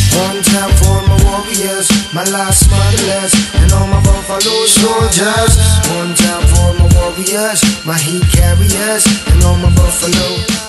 One time for my warriors, my last motherless, and all my buffalo soldiers. One time for my warriors, my heat carriers, and all my buffalo.